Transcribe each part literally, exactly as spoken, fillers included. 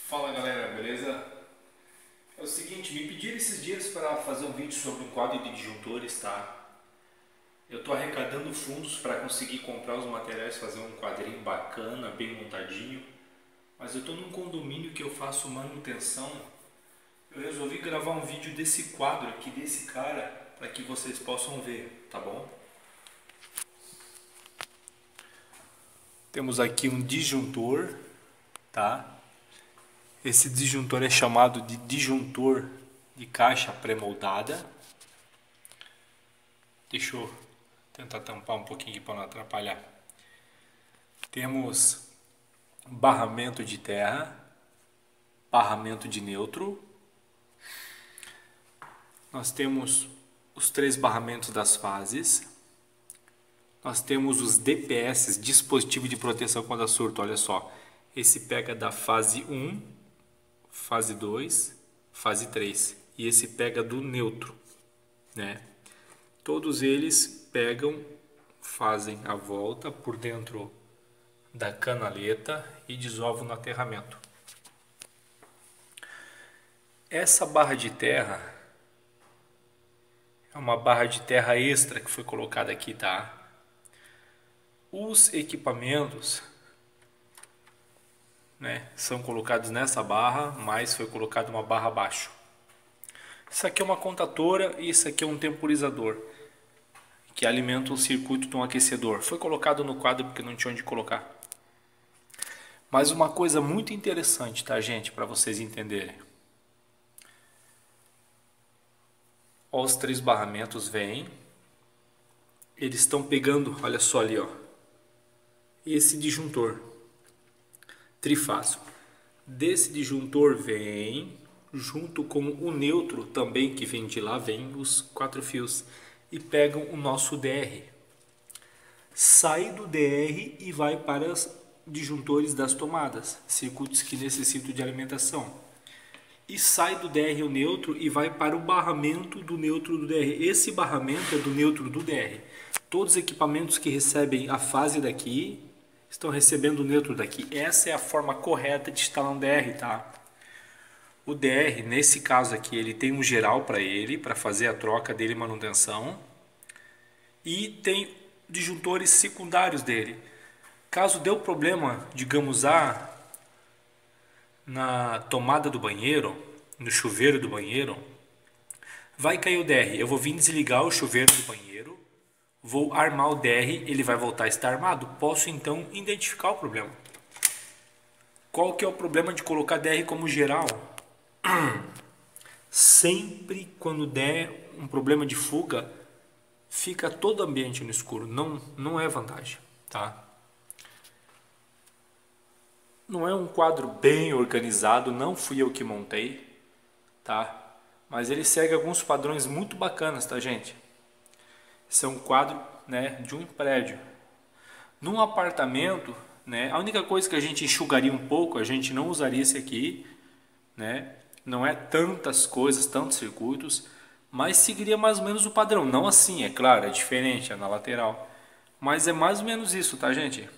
Fala galera, beleza? É o seguinte, me pediram esses dias para fazer um vídeo sobre um quadro de disjuntores, tá? Eu estou arrecadando fundos para conseguir comprar os materiais, fazer um quadrinho bacana, bem montadinho. Mas eu estou num condomínio que eu faço manutenção. Eu resolvi gravar um vídeo desse quadro aqui, desse cara, para que vocês possam ver, tá bom? Temos aqui um disjuntor, tá? Esse disjuntor é chamado de disjuntor de caixa pré-moldada. Deixa eu tentar tampar um pouquinho para não atrapalhar. Temos barramento de terra, barramento de neutro. Nós temos os três barramentos das fases. Nós temos os D P S, dispositivo de proteção contra surto. Olha só, esse pega da fase um, fase dois, fase três. E esse pega do neutro, né? Todos eles pegam, fazem a volta por dentro da canaleta e desovam no aterramento. Essa barra de terra é uma barra de terra extra que foi colocada aqui, tá? Os equipamentos, né, são colocados nessa barra, mas foi colocada uma barra abaixo. Isso aqui é uma contatora e isso aqui é um temporizador que alimenta o circuito de um aquecedor. Foi colocado no quadro porque não tinha onde colocar. Mas uma coisa muito interessante, tá, gente, para vocês entenderem. Ó, os três barramentos vêm. Eles estão pegando, olha só ali, ó, esse disjuntor trifásico. Desse disjuntor vem, junto com o neutro também que vem de lá, vem os quatro fios e pegam o nosso D R. Sai do D R e vai para os disjuntores das tomadas, circuitos que necessitam de alimentação. E sai do D R o neutro e vai para o barramento do neutro do D R. Esse barramento é do neutro do D R. Todos os equipamentos que recebem a fase daqui estão recebendo o neutro daqui. Essa é a forma correta de instalar um D R, tá? O D R, nesse caso aqui, ele tem um geral para ele, para fazer a troca dele e manutenção. E tem disjuntores secundários dele. Caso dê o problema, digamos, ah, na tomada do banheiro, no chuveiro do banheiro, vai cair o D R. Eu vou vir desligar o chuveiro do banheiro, vou armar o D R, ele vai voltar a estar armado. Posso então identificar o problema. Qual que é o problema de colocar D R como geral? Sempre quando der um problema de fuga, fica todo o ambiente no escuro. Não, não é vantagem, tá? Não é um quadro bem organizado, não fui eu que montei, tá? Mas ele segue alguns padrões muito bacanas, tá, gente? Esse é um quadro, né, de um prédio. Num apartamento, né, a única coisa que a gente enxugaria um pouco, a gente não usaria esse aqui, né? Não é tantas coisas, tantos circuitos, mas seguiria mais ou menos o padrão. Não assim, é claro, é diferente, é na lateral. Mas é mais ou menos isso, tá, gente?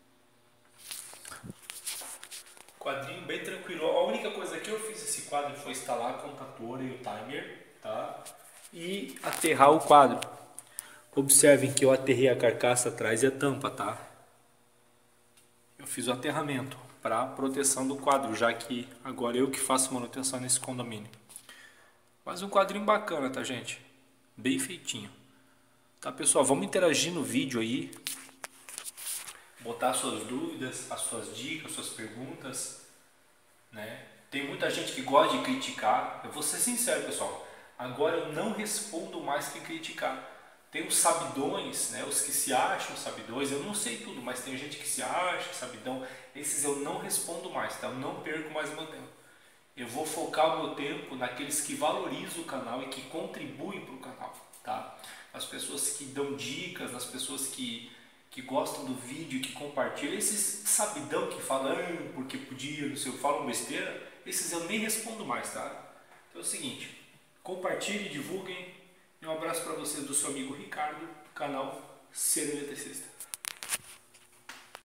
Quadrinho bem tranquilo. A única coisa que eu fiz esse quadro foi instalar a contatora e o timer, tá? E aterrar o quadro. Observem que eu aterrei a carcaça atrás e a tampa, tá? Eu fiz o aterramento para proteção do quadro, já que agora eu que faço manutenção nesse condomínio. Mas um quadrinho bacana, tá, gente? Bem feitinho. Tá, pessoal? Vamos interagir no vídeo aí. Botar suas dúvidas, as suas dicas, suas perguntas, né? Tem muita gente que gosta de criticar. Eu vou ser sincero, pessoal. Agora eu não respondo mais que criticar. Tem os sabidões, né? Os que se acham sabidões. Eu não sei tudo, mas tem gente que se acha sabidão. Esses eu não respondo mais, tá? Eu não perco mais o meu tempo. Eu vou focar o meu tempo naqueles que valorizam o canal e que contribuem para o canal, tá? As pessoas que dão dicas, as pessoas que que gostam do vídeo, que compartilham, esses sabidão que falam ah, porque podia, não sei, falam besteira, esses eu nem respondo mais, tá? Então é o seguinte, compartilhem, divulguem, e um abraço para vocês do seu amigo Ricardo, canal Ser Eletricista.